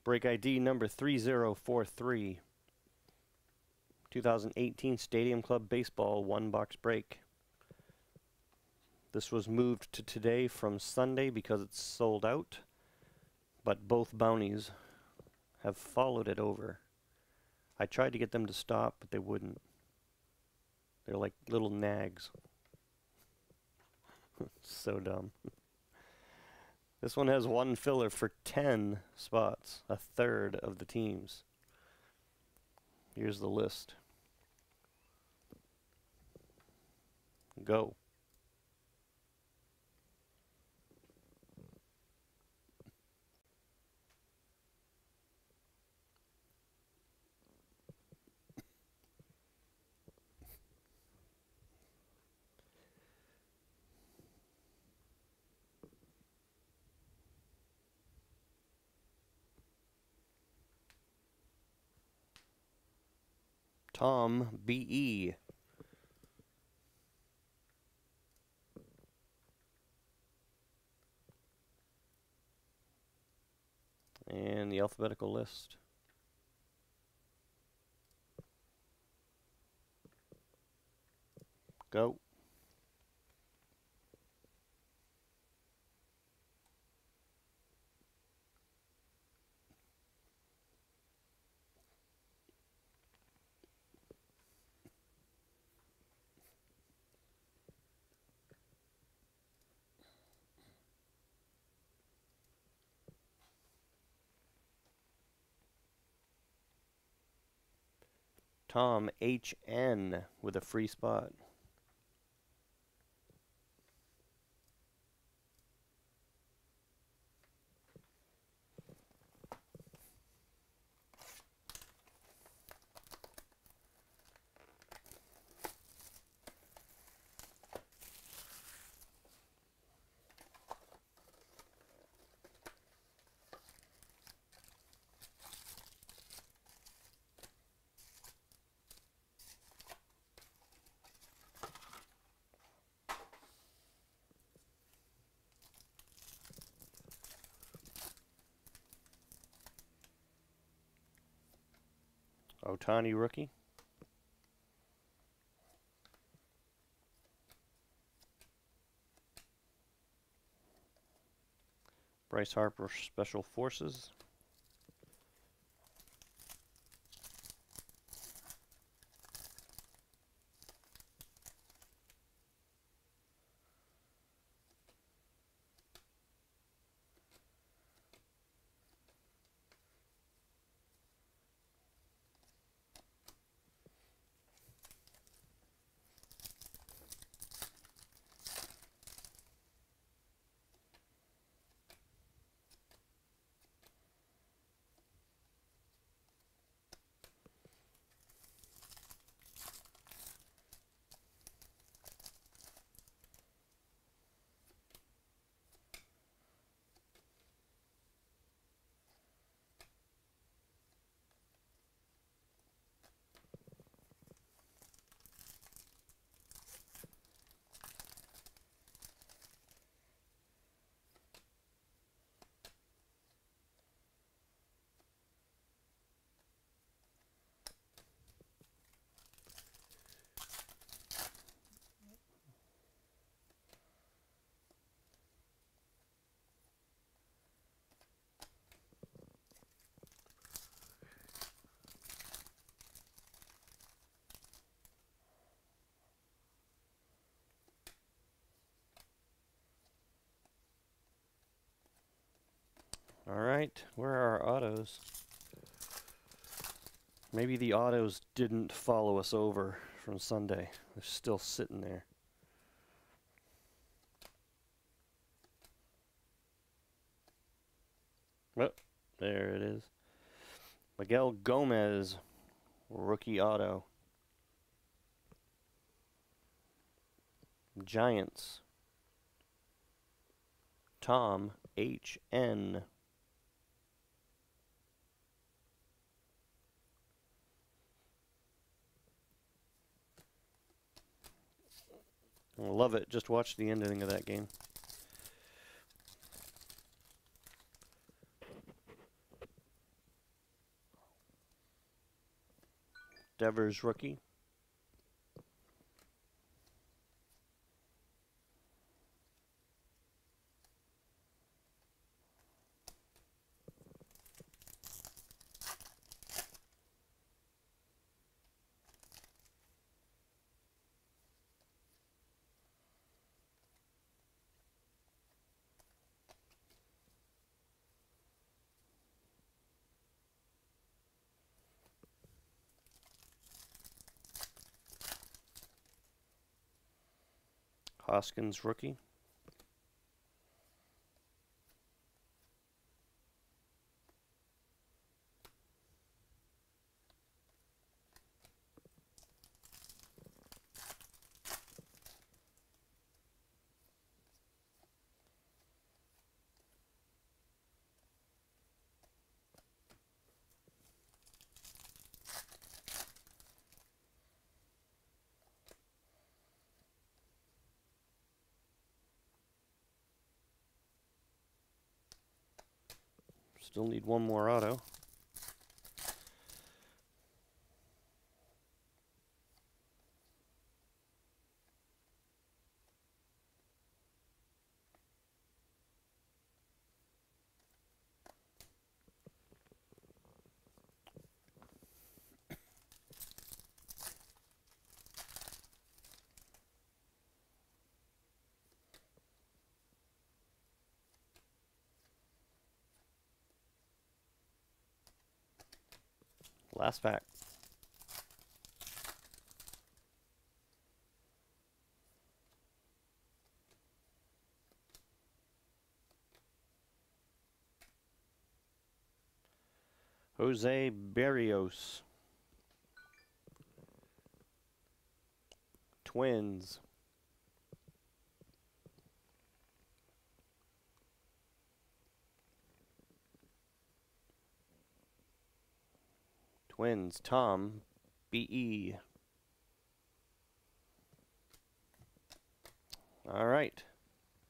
Break ID number 3043. 2018 Stadium Club Baseball 1-box break. This was moved to today from Sunday because it's sold out, but both bounties have followed it over. I tried to get them to stop, but they wouldn't. They're like little nags. So dumb. This one has one filler for 10 spots, a third of the teams. Here's the list. Go. Tom B.E. And the alphabetical list. Go. Tom H.N. with a free spot. Ohtani rookie. Bryce Harper Special Forces. All right, where are our autos? Maybe the autos didn't follow us over from Sunday. They're still sitting there. Oh, there it is. Miguel Gomez, rookie auto. Giants. Tom H.N. I love it. Just watch the ending of that game. Devers rookie. Hoskins rookie. Still need one more auto. Last pack. Jose Barrios. Twins. Twins, Tom B.E. All right.